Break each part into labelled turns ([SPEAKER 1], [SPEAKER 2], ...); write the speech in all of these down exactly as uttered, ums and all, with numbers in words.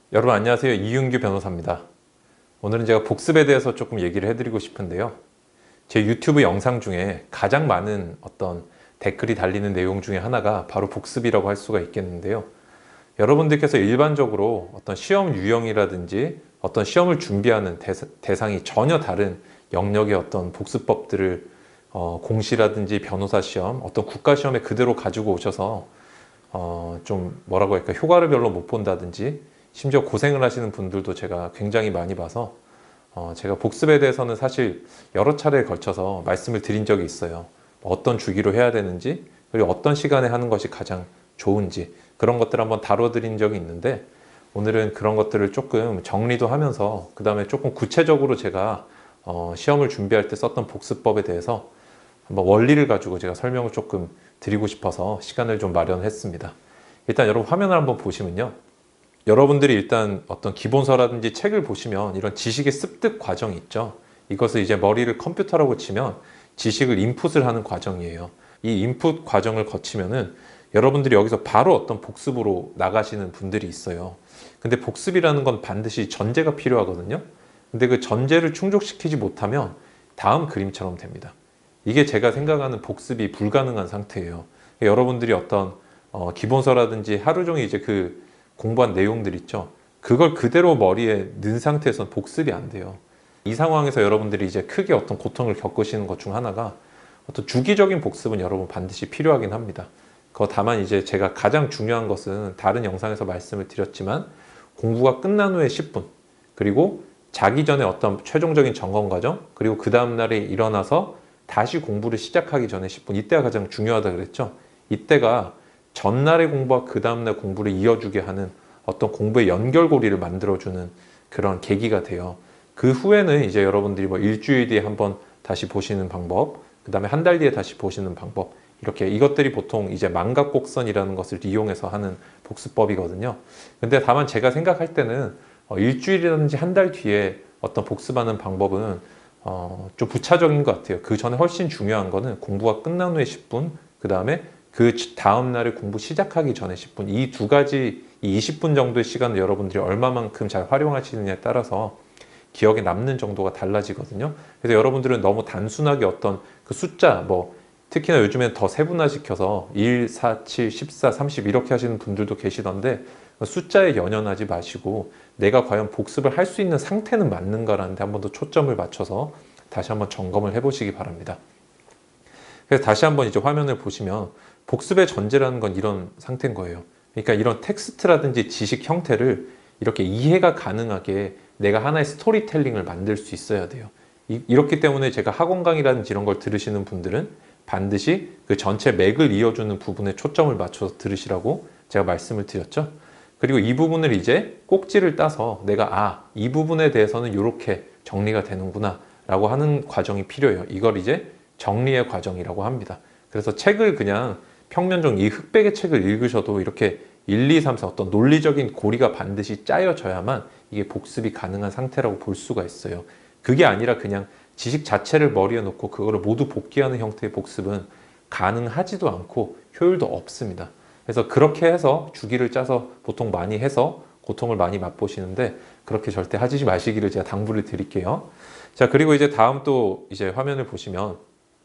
[SPEAKER 1] 여러분 안녕하세요. 이윤규 변호사입니다. 오늘은 제가 복습에 대해서 조금 얘기를 해드리고 싶은데요. 제 유튜브 영상 중에 가장 많은 어떤 댓글이 달리는 내용 중에 하나가 바로 복습이라고 할 수가 있겠는데요. 여러분들께서 일반적으로 어떤 시험 유형이라든지 어떤 시험을 준비하는 대상이 전혀 다른 영역의 어떤 복습법들을 어, 공시라든지 변호사 시험, 어떤 국가 시험에 그대로 가지고 오셔서 어, 좀 뭐라고 할까 효과를 별로 못 본다든지 심지어 고생을 하시는 분들도 제가 굉장히 많이 봐서 어, 제가 복습에 대해서는 사실 여러 차례에 걸쳐서 말씀을 드린 적이 있어요. 어떤 주기로 해야 되는지, 그리고 어떤 시간에 하는 것이 가장 좋은지 그런 것들을 한번 다뤄드린 적이 있는데, 오늘은 그런 것들을 조금 정리도 하면서 그 다음에 조금 구체적으로 제가 어, 시험을 준비할 때 썼던 복습법에 대해서 한번 원리를 가지고 제가 설명을 조금 드리고 싶어서 시간을 좀 마련했습니다. 일단 여러분 화면을 한번 보시면요, 여러분들이 일단 어떤 기본서라든지 책을 보시면 이런 지식의 습득 과정이 있죠. 이것을 이제 머리를 컴퓨터라고 치면 지식을 인풋을 하는 과정이에요. 이 인풋 과정을 거치면은 여러분들이 여기서 바로 어떤 복습으로 나가시는 분들이 있어요. 근데 복습이라는 건 반드시 전제가 필요하거든요. 근데 그 전제를 충족시키지 못하면 다음 그림처럼 됩니다. 이게 제가 생각하는 복습이 불가능한 상태예요. 여러분들이 어떤 어, 기본서라든지 하루 종일 이제 그 공부한 내용들 있죠. 그걸 그대로 머리에 넣은 상태에서는 복습이 안 돼요. 이 상황에서 여러분들이 이제 크게 어떤 고통을 겪으시는 것 중 하나가 어떤 주기적인 복습은 여러분 반드시 필요하긴 합니다. 그 다만 이제 제가 가장 중요한 것은 다른 영상에서 말씀을 드렸지만 공부가 끝난 후에 십 분, 그리고 자기 전에 어떤 최종적인 점검 과정, 그리고 그 다음날에 일어나서 다시 공부를 시작하기 전에 십 분, 이때가 가장 중요하다 그랬죠. 이때가 전날의 공부와 그 다음날 공부를 이어주게 하는 어떤 공부의 연결고리를 만들어주는 그런 계기가 돼요. 그 후에는 이제 여러분들이 뭐 일주일 뒤에 한번 다시 보시는 방법, 그 다음에 한 달 뒤에 다시 보시는 방법, 이렇게 이것들이 보통 이제 망각곡선이라는 것을 이용해서 하는 복습법이거든요. 근데 다만 제가 생각할 때는 어, 일주일이라든지 한 달 뒤에 어떤 복습하는 방법은 어, 좀 부차적인 것 같아요. 그 전에 훨씬 중요한 거는 공부가 끝난 후에 십 분, 그 다음에 그 다음 날에 공부 시작하기 전에 십 분, 이 두 가지, 이 이십 분 정도의 시간을 여러분들이 얼마만큼 잘 활용하시느냐에 따라서 기억에 남는 정도가 달라지거든요. 그래서 여러분들은 너무 단순하게 어떤 그 숫자, 뭐 특히나 요즘엔 더 세분화시켜서 일, 사, 칠, 십사, 삼십 이렇게 하시는 분들도 계시던데, 숫자에 연연하지 마시고 내가 과연 복습을 할 수 있는 상태는 맞는가라는 데 한 번 더 초점을 맞춰서 다시 한번 점검을 해보시기 바랍니다. 그래서 다시 한번 이제 화면을 보시면 복습의 전제라는 건 이런 상태인 거예요. 그러니까 이런 텍스트라든지 지식 형태를 이렇게 이해가 가능하게 내가 하나의 스토리텔링을 만들 수 있어야 돼요. 이, 이렇기 때문에 제가 학원 강의라든지 이런 걸 들으시는 분들은 반드시 그 전체 맥을 이어주는 부분에 초점을 맞춰서 들으시라고 제가 말씀을 드렸죠. 그리고 이 부분을 이제 꼭지를 따서 내가 아, 이 부분에 대해서는 이렇게 정리가 되는구나 라고 하는 과정이 필요해요. 이걸 이제 정리의 과정이라고 합니다. 그래서 책을 그냥 평면적 이 흑백의 책을 읽으셔도 이렇게 일, 이, 삼, 사 어떤 논리적인 고리가 반드시 짜여져야만 이게 복습이 가능한 상태라고 볼 수가 있어요. 그게 아니라 그냥 지식 자체를 머리에 놓고 그거를 모두 복기하는 형태의 복습은 가능하지도 않고 효율도 없습니다. 그래서 그렇게 해서 주기를 짜서 보통 많이 해서 고통을 많이 맛보시는데, 그렇게 절대 하지 마시기를 제가 당부를 드릴게요. 자, 그리고 이제 다음 또 이제 화면을 보시면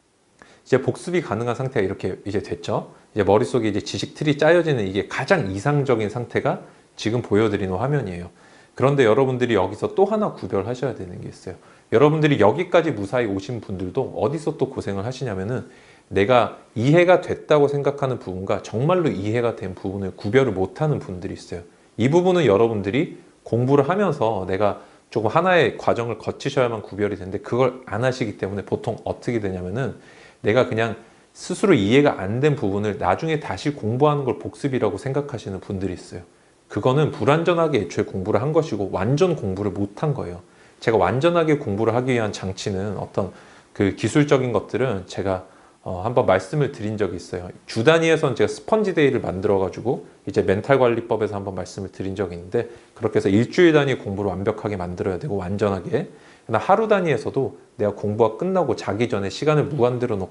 [SPEAKER 1] 이제 복습이 가능한 상태가 이렇게 이제 됐죠. 이제 머릿속에 이제 지식 틀이 짜여지는 이게 가장 이상적인 상태가 지금 보여드리는 화면이에요. 그런데 여러분들이 여기서 또 하나 구별하셔야 되는 게 있어요. 여러분들이 여기까지 무사히 오신 분들도 어디서 또 고생을 하시냐면은 내가 이해가 됐다고 생각하는 부분과 정말로 이해가 된 부분을 구별을 못하는 분들이 있어요. 이 부분은 여러분들이 공부를 하면서 내가 조금 하나의 과정을 거치셔야만 구별이 되는데, 그걸 안 하시기 때문에 보통 어떻게 되냐면은 내가 그냥 스스로 이해가 안 된 부분을 나중에 다시 공부하는 걸 복습이라고 생각하시는 분들이 있어요. 그거는 불완전하게 애초에 공부를 한 것이고 완전 공부를 못 한 거예요. 제가 완전하게 공부를 하기 위한 장치는 어떤 그 기술적인 것들은 제가 어 한번 말씀을 드린 적이 있어요. 주 단위에서는 제가 스펀지 데이를 만들어 가지고 이제 멘탈 관리법에서 한번 말씀을 드린 적이 있는데, 그렇게 해서 일주일 단위 공부를 완벽하게 만들어야 되고 완전하게, 하루 단위에서도 내가 공부가 끝나고 자기 전에 시간을 무한대로 놓고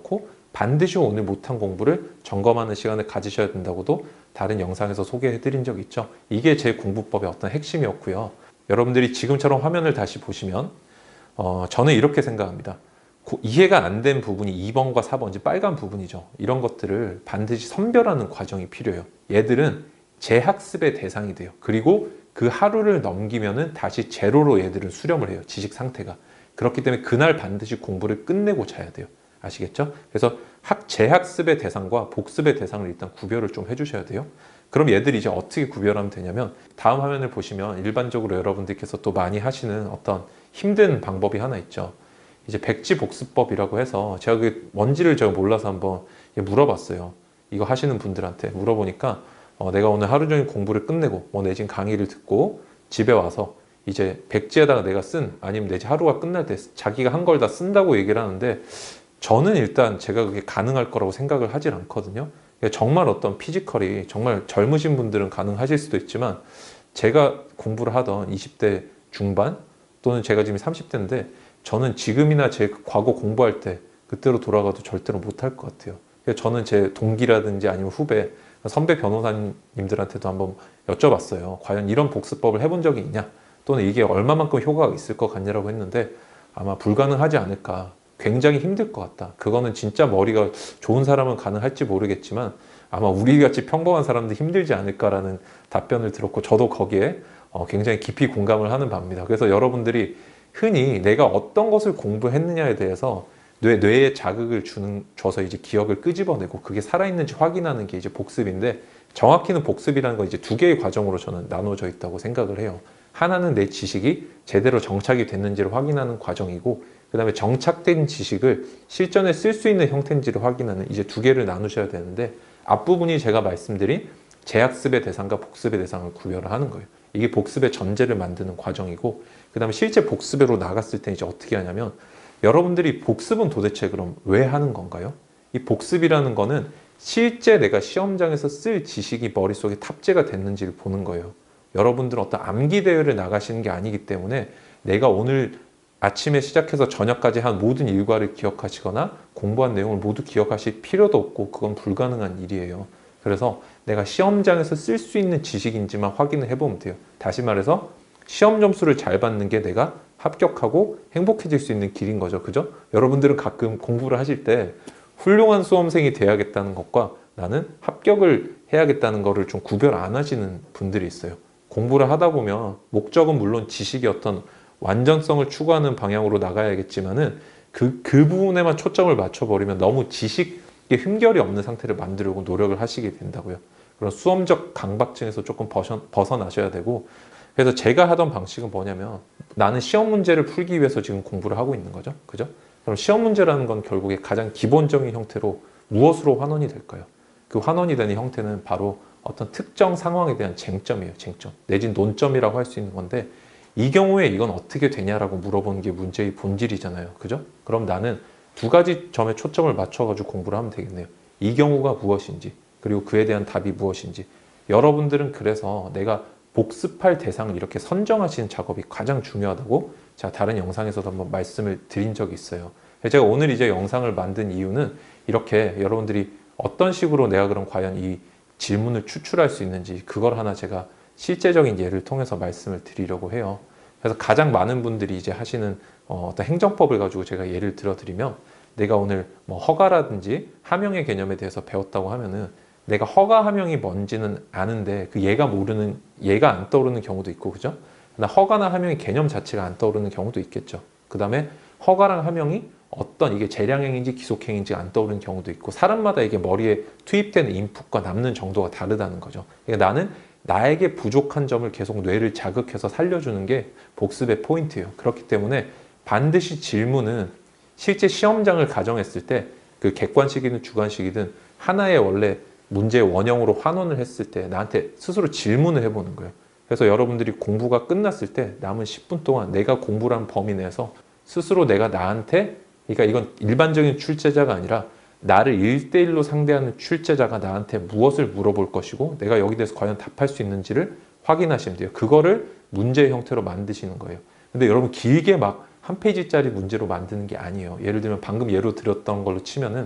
[SPEAKER 1] 반드시 오늘 못한 공부를 점검하는 시간을 가지셔야 된다고도 다른 영상에서 소개해 드린 적 있죠. 이게 제 공부법의 어떤 핵심이었고요. 여러분들이 지금처럼 화면을 다시 보시면 어, 저는 이렇게 생각합니다. 고, 이해가 안 된 부분이 이 번과 사 번, 이제 빨간 부분이죠. 이런 것들을 반드시 선별하는 과정이 필요해요. 얘들은 재학습의 대상이 돼요. 그리고 그 하루를 넘기면은 다시 제로로 얘들은 수렴을 해요. 지식 상태가. 그렇기 때문에 그날 반드시 공부를 끝내고 자야 돼요. 아시겠죠? 그래서 학, 재학습의 대상과 복습의 대상을 일단 구별을 좀 해주셔야 돼요. 그럼 얘들이 이제 어떻게 구별하면 되냐면 다음 화면을 보시면 일반적으로 여러분들께서 또 많이 하시는 어떤 힘든 방법이 하나 있죠. 이제 백지복습법이라고 해서 제가 그게 뭔지를 제가 몰라서 한번 물어봤어요. 이거 하시는 분들한테 물어보니까 어, 내가 오늘 하루 종일 공부를 끝내고 뭐 내진 강의를 듣고 집에 와서 이제 백지에다가 내가 쓴 아니면 내지 하루가 끝날 때 자기가 한 걸 다 쓴다고 얘기를 하는데 저는 일단 제가 그게 가능할 거라고 생각을 하질 않거든요. 정말 어떤 피지컬이 정말 젊으신 분들은 가능하실 수도 있지만 제가 공부를 하던 이십 대 중반 또는 제가 지금 삼십 대인데 저는 지금이나 제 과거 공부할 때 그때로 돌아가도 절대로 못할 것 같아요. 저는 제 동기라든지 아니면 후배, 선배 변호사님들한테도 한번 여쭤봤어요. 과연 이런 복습법을 해본 적이 있냐? 또는 이게 얼마만큼 효과가 있을 것 같냐라고 했는데 아마 불가능하지 않을까. 굉장히 힘들 것 같다. 그거는 진짜 머리가 좋은 사람은 가능할지 모르겠지만 아마 우리같이 평범한 사람도 힘들지 않을까라는 답변을 들었고 저도 거기에 굉장히 깊이 공감을 하는 바입니다. 그래서 여러분들이 흔히 내가 어떤 것을 공부했느냐에 대해서 뇌, 뇌에 자극을 주는, 줘서 이제 기억을 끄집어내고 그게 살아있는지 확인하는 게 이제 복습인데 정확히는 복습이라는 건 이제 두 개의 과정으로 저는 나눠져 있다고 생각을 해요. 하나는 내 지식이 제대로 정착이 됐는지를 확인하는 과정이고 그 다음에 정착된 지식을 실전에 쓸 수 있는 형태인지를 확인하는 이제 두 개를 나누셔야 되는데 앞부분이 제가 말씀드린 재학습의 대상과 복습의 대상을 구별을 하는 거예요. 이게 복습의 전제를 만드는 과정이고 그 다음에 실제 복습으로 나갔을 때 이제 어떻게 하냐면 여러분들이 복습은 도대체 그럼 왜 하는 건가요? 이 복습이라는 거는 실제 내가 시험장에서 쓸 지식이 머릿속에 탑재가 됐는지를 보는 거예요. 여러분들은 어떤 암기 대회를 나가시는 게 아니기 때문에 내가 오늘 아침에 시작해서 저녁까지 한 모든 일과를 기억하시거나 공부한 내용을 모두 기억하실 필요도 없고 그건 불가능한 일이에요. 그래서 내가 시험장에서 쓸 수 있는 지식인지만 확인을 해보면 돼요. 다시 말해서 시험 점수를 잘 받는 게 내가 합격하고 행복해질 수 있는 길인 거죠. 그죠? 여러분들은 가끔 공부를 하실 때 훌륭한 수험생이 돼야겠다는 것과 나는 합격을 해야겠다는 거를 좀 구별 안 하시는 분들이 있어요. 공부를 하다 보면 목적은 물론 지식의 어떤 완전성을 추구하는 방향으로 나가야겠지만은 그, 그 부분에만 초점을 맞춰버리면 너무 지식에 흠결이 없는 상태를 만들려고 노력을 하시게 된다고요. 그런 수험적 강박증에서 조금 벗어, 벗어나셔야 되고 그래서 제가 하던 방식은 뭐냐면 나는 시험 문제를 풀기 위해서 지금 공부를 하고 있는 거죠. 그죠? 그럼 시험 문제라는 건 결국에 가장 기본적인 형태로 무엇으로 환원이 될까요? 그 환원이 되는 형태는 바로 어떤 특정 상황에 대한 쟁점이에요. 쟁점. 내진 논점이라고 할 수 있는 건데 이 경우에 이건 어떻게 되냐라고 물어보는 게 문제의 본질이잖아요. 그죠? 그럼 나는 두 가지 점에 초점을 맞춰가지고 공부를 하면 되겠네요. 이 경우가 무엇인지 그리고 그에 대한 답이 무엇인지 여러분들은 그래서 내가 복습할 대상을 이렇게 선정하시는 작업이 가장 중요하다고 제가 다른 영상에서도 한번 말씀을 드린 적이 있어요. 제가 오늘 이제 영상을 만든 이유는 이렇게 여러분들이 어떤 식으로 내가 그럼 과연 이 질문을 추출할 수 있는지 그걸 하나 제가 실제적인 예를 통해서 말씀을 드리려고 해요. 그래서 가장 많은 분들이 이제 하시는 어떤 행정법을 가지고 제가 예를 들어 드리면 내가 오늘 뭐 허가라든지 하명의 개념에 대해서 배웠다고 하면은 내가 허가 하명이 뭔지는 아는데 그 얘가 모르는 얘가 안 떠오르는 경우도 있고 그죠? 허가나 하명의 개념 자체가 안 떠오르는 경우도 있겠죠. 그 다음에 허가랑 하명이 어떤 이게 재량행인지 기속행인지 안 떠오르는 경우도 있고 사람마다 이게 머리에 투입되는 인풋과 남는 정도가 다르다는 거죠. 그러니까 나는 나에게 부족한 점을 계속 뇌를 자극해서 살려주는 게 복습의 포인트예요. 그렇기 때문에 반드시 질문은 실제 시험장을 가정했을 때 그 객관식이든 주관식이든 하나의 원래 문제의 원형으로 환원을 했을 때 나한테 스스로 질문을 해보는 거예요. 그래서 여러분들이 공부가 끝났을 때 남은 십 분 동안 내가 공부를 한 범위 내에서 스스로 내가 나한테 그러니까 이건 일반적인 출제자가 아니라 나를 일 대일로 상대하는 출제자가 나한테 무엇을 물어볼 것이고 내가 여기 대해서 과연 답할 수 있는지를 확인하시면 돼요. 그거를 문제의 형태로 만드시는 거예요. 근데 여러분 길게 막 한 페이지짜리 문제로 만드는 게 아니에요. 예를 들면 방금 예로 들었던 걸로 치면은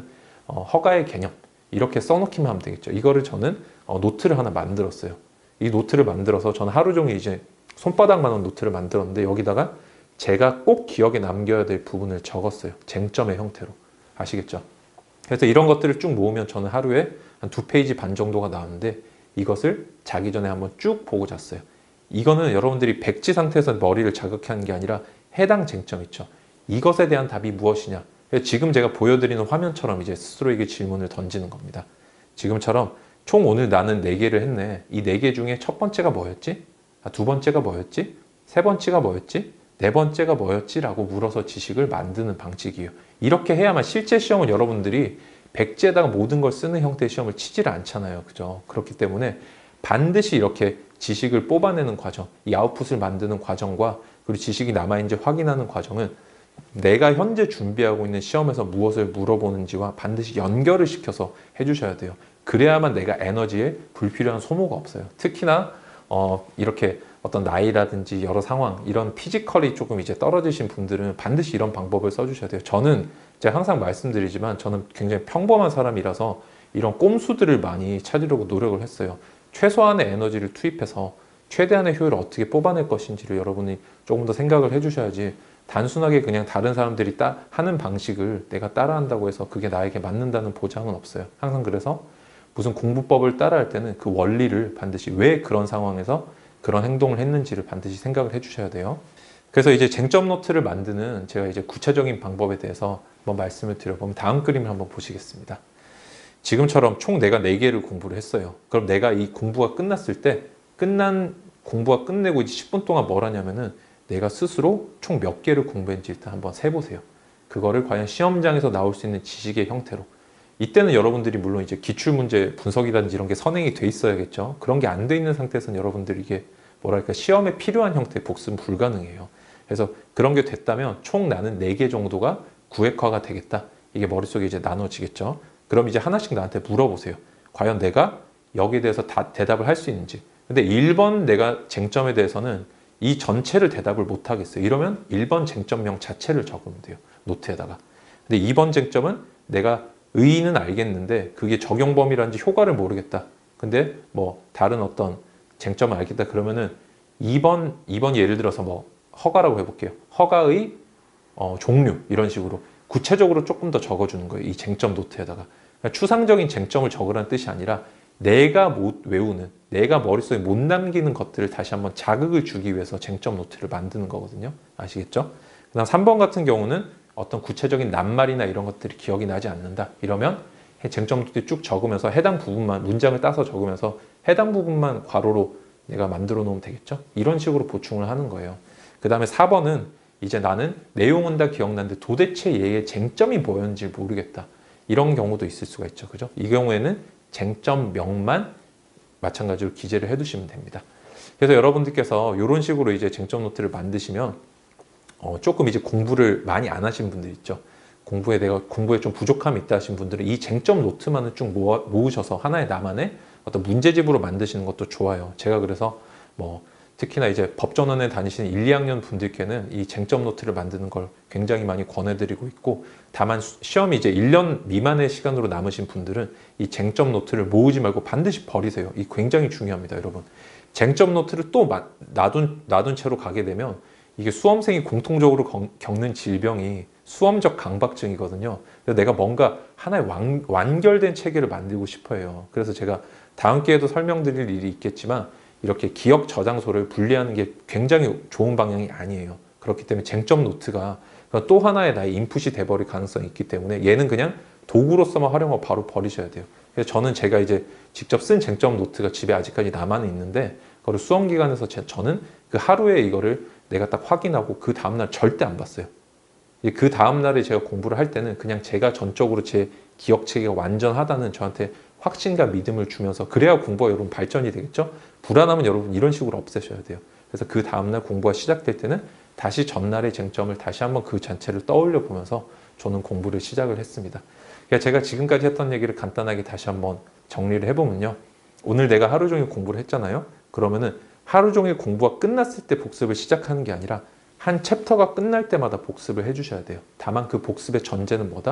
[SPEAKER 1] 어, 허가의 개념 이렇게 써놓기만 하면 되겠죠. 이거를 저는 어, 노트를 하나 만들었어요. 이 노트를 만들어서 저는 하루 종일 이제 손바닥만한 노트를 만들었는데 여기다가 제가 꼭 기억에 남겨야 될 부분을 적었어요. 쟁점의 형태로. 아시겠죠? 그래서 이런 것들을 쭉 모으면 저는 하루에 한 두 페이지 반 정도가 나오는데 이것을 자기 전에 한번 쭉 보고 잤어요. 이거는 여러분들이 백지 상태에서 머리를 자극하는 게 아니라 해당 쟁점 있죠. 이것에 대한 답이 무엇이냐. 지금 제가 보여드리는 화면처럼 이제 스스로에게 질문을 던지는 겁니다. 지금처럼 총 오늘 나는 네 개를 했네. 이 네 개 중에 첫 번째가 뭐였지? 아, 두 번째가 뭐였지? 세 번째가 뭐였지? 네 번째가 뭐였지? 라고 물어서 지식을 만드는 방식이에요. 이렇게 해야만 실제 시험은 여러분들이 백지에다가 모든 걸 쓰는 형태의 시험을 치질 않잖아요. 그죠? 그렇기 때문에 반드시 이렇게 지식을 뽑아내는 과정, 이 아웃풋을 만드는 과정과 그리고 지식이 남아있는지 확인하는 과정은 내가 현재 준비하고 있는 시험에서 무엇을 물어보는지와 반드시 연결을 시켜서 해주셔야 돼요. 그래야만 내가 에너지에 불필요한 소모가 없어요. 특히나 어, 이렇게 어떤 나이라든지 여러 상황, 이런 피지컬이 조금 이제 떨어지신 분들은 반드시 이런 방법을 써주셔야 돼요. 저는 제가 항상 말씀드리지만 저는 굉장히 평범한 사람이라서 이런 꼼수들을 많이 찾으려고 노력을 했어요. 최소한의 에너지를 투입해서 최대한의 효율을 어떻게 뽑아낼 것인지를 여러분이 조금 더 생각을 해주셔야지 단순하게 그냥 다른 사람들이 따, 하는 방식을 내가 따라한다고 해서 그게 나에게 맞는다는 보장은 없어요. 항상 그래서 무슨 공부법을 따라할 때는 그 원리를 반드시 왜 그런 상황에서 그런 행동을 했는지를 반드시 생각을 해주셔야 돼요. 그래서 이제 쟁점 노트를 만드는 제가 이제 구체적인 방법에 대해서 한번 말씀을 드려보면 다음 그림을 한번 보시겠습니다. 지금처럼 총 내가 네 개를 공부를 했어요. 그럼 내가 이 공부가 끝났을 때 끝난 공부가 끝내고 이제 십 분 동안 뭘 하냐면은 내가 스스로 총 몇 개를 공부했는지 일단 한번 세보세요. 그거를 과연 시험장에서 나올 수 있는 지식의 형태로. 이때는 여러분들이 물론 이제 기출문제 분석이라든지 이런 게 선행이 돼 있어야겠죠. 그런 게 안 돼 있는 상태에서는 여러분들이 이게 뭐랄까 시험에 필요한 형태의 복습은 불가능해요. 그래서 그런 게 됐다면 총 나는 네 개 정도가 구획화가 되겠다. 이게 머릿속에 이제 나눠지겠죠. 그럼 이제 하나씩 나한테 물어보세요. 과연 내가 여기에 대해서 다 대답을 할 수 있는지. 근데 일 번 내가 쟁점에 대해서는 이 전체를 대답을 못 하겠어요. 이러면 일 번 쟁점명 자체를 적으면 돼요. 노트에다가. 근데 이 번 쟁점은 내가 의의는 알겠는데 그게 적용 범위라든지 효과를 모르겠다. 근데 뭐 다른 어떤 쟁점을 알겠다 그러면은 이 번, 이 번 예를 들어서 뭐 허가라고 해볼게요. 허가의 어, 종류 이런 식으로 구체적으로 조금 더 적어주는 거예요. 이 쟁점 노트에다가. 그러니까 추상적인 쟁점을 적으라는 뜻이 아니라 내가 못 외우는, 내가 머릿속에 못 남기는 것들을 다시 한번 자극을 주기 위해서 쟁점 노트를 만드는 거거든요. 아시겠죠? 그 다음 삼 번 같은 경우는 어떤 구체적인 낱말이나 이런 것들이 기억이 나지 않는다. 이러면 쟁점 노트에 쭉 적으면서 해당 부분만, 문장을 따서 적으면서 해당 부분만 괄호로 내가 만들어 놓으면 되겠죠? 이런 식으로 보충을 하는 거예요. 그 다음에 사 번은 이제 나는 내용은 다 기억나는데 도대체 얘의 쟁점이 뭐였는지 모르겠다. 이런 경우도 있을 수가 있죠. 그죠? 이 경우에는 쟁점명만 마찬가지로 기재를 해두시면 됩니다. 그래서 여러분들께서 이런 식으로 이제 쟁점 노트를 만드시면 어, 조금 이제 공부를 많이 안 하신 분들 있죠. 공부에 내가 공부에 좀 부족함이 있다 하신 분들은 이 쟁점 노트만을 쭉 모아, 모으셔서 하나의 나만의 어떤 문제집으로 만드시는 것도 좋아요. 제가 그래서 뭐 특히나 이제 법전원에 다니시는 일, 이 학년 분들께는 이 쟁점 노트를 만드는 걸 굉장히 많이 권해드리고 있고, 다만 시험이 이제 일 년 미만의 시간으로 남으신 분들은 이 쟁점 노트를 모으지 말고 반드시 버리세요. 이 굉장히 중요합니다, 여러분. 쟁점 노트를 또 놔둔, 놔둔 채로 가게 되면 이게 수험생이 공통적으로 겪는 질병이 수험적 강박증이거든요. 그래서 내가 뭔가 하나의 완, 완결된 체계를 만들고 싶어 해요. 그래서 제가 다음 기회에도 설명드릴 일이 있겠지만 이렇게 기억 저장소를 분리하는 게 굉장히 좋은 방향이 아니에요. 그렇기 때문에 쟁점 노트가 또 하나의 나의 인풋이 돼버릴 가능성이 있기 때문에 얘는 그냥 도구로서만 활용하고 바로 버리셔야 돼요. 그래서 저는 제가 이제 직접 쓴 쟁점 노트가 집에 아직까지 남아는 있는데 그거를 수험 기간에서 제, 저는 그 하루에 이거를 내가 딱 확인하고 그 다음날 절대 안 봤어요. 그 다음날에 제가 공부를 할 때는 그냥 제가 전적으로 제 기억 체계가 완전하다는 저한테 확신과 믿음을 주면서, 그래야 공부가 여러분 발전이 되겠죠? 불안하면 여러분 이런 식으로 없애셔야 돼요. 그래서 그 다음날 공부가 시작될 때는 다시 전날의 쟁점을 다시 한번 그 전체를 떠올려 보면서 저는 공부를 시작을 했습니다. 그러니까 제가 지금까지 했던 얘기를 간단하게 다시 한번 정리를 해보면요. 오늘 내가 하루 종일 공부를 했잖아요. 그러면은 하루 종일 공부가 끝났을 때 복습을 시작하는 게 아니라 한 챕터가 끝날 때마다 복습을 해주셔야 돼요. 다만 그 복습의 전제는 뭐다?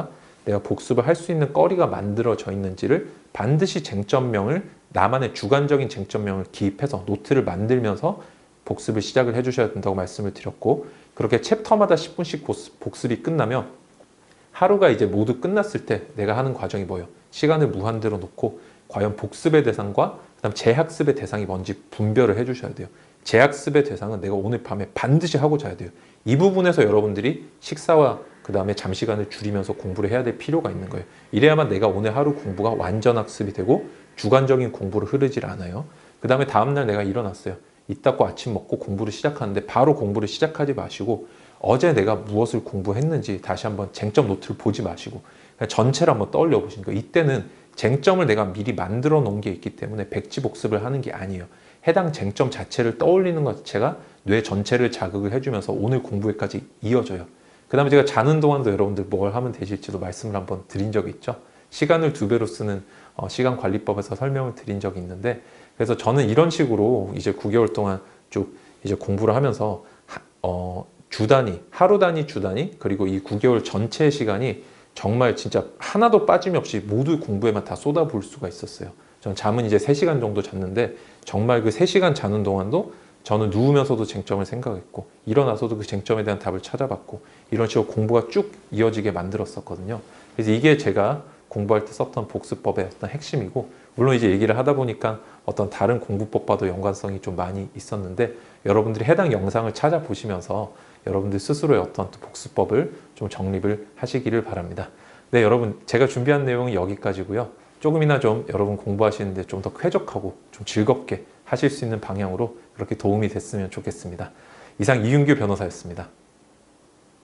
[SPEAKER 1] 내가 복습을 할 수 있는 거리가 만들어져 있는지를 반드시 쟁점명을, 나만의 주관적인 쟁점명을 기입해서 노트를 만들면서 복습을 시작을 해주셔야 된다고 말씀을 드렸고, 그렇게 챕터마다 십 분씩 복습이 끝나면 하루가 이제 모두 끝났을 때 내가 하는 과정이 뭐예요? 시간을 무한대로 놓고 과연 복습의 대상과 그다음 재학습의 대상이 뭔지 분별을 해주셔야 돼요. 재학습의 대상은 내가 오늘 밤에 반드시 하고 자야 돼요. 이 부분에서 여러분들이 식사와 그 다음에 잠시간을 줄이면서 공부를 해야 될 필요가 있는 거예요. 이래야만 내가 오늘 하루 공부가 완전 학습이 되고 주관적인 공부로 흐르질 않아요. 그 다음에 다음날 내가 일어났어요. 이 닦고 아침 먹고 공부를 시작하는데 바로 공부를 시작하지 마시고 어제 내가 무엇을 공부했는지 다시 한번 쟁점 노트를 보지 마시고 그냥 전체를 한번 떠올려 보시는 거예요. 이때는 쟁점을 내가 미리 만들어 놓은 게 있기 때문에 백지복습을 하는 게 아니에요. 해당 쟁점 자체를 떠올리는 것 자체가 뇌 전체를 자극을 해주면서 오늘 공부에까지 이어져요. 그 다음에 제가 자는 동안도 여러분들 뭘 하면 되실지도 말씀을 한번 드린 적이 있죠. 시간을 두 배로 쓰는 시간 관리법에서 설명을 드린 적이 있는데, 그래서 저는 이런 식으로 이제 구 개월 동안 쭉 이제 공부를 하면서 어, 주 단위, 하루 단위, 주 단위, 그리고 이 구 개월 전체 시간이 정말 진짜 하나도 빠짐이 없이 모두 공부에만 다 쏟아부을 수가 있었어요. 전 잠은 이제 세 시간 정도 잤는데 정말 그 세 시간 자는 동안도 저는 누우면서도 쟁점을 생각했고 일어나서도 그 쟁점에 대한 답을 찾아봤고 이런 식으로 공부가 쭉 이어지게 만들었었거든요. 그래서 이게 제가 공부할 때 썼던 복습법의 어떤 핵심이고, 물론 이제 얘기를 하다 보니까 어떤 다른 공부법과도 연관성이 좀 많이 있었는데 여러분들이 해당 영상을 찾아보시면서 여러분들 스스로의 어떤 복습법을 좀 정립을 하시기를 바랍니다. 네, 여러분 제가 준비한 내용은 여기까지고요. 조금이나 좀 여러분 공부하시는데 좀 더 쾌적하고 좀 즐겁게 하실 수 있는 방향으로 그렇게 도움이 됐으면 좋겠습니다. 이상 이윤규 변호사였습니다.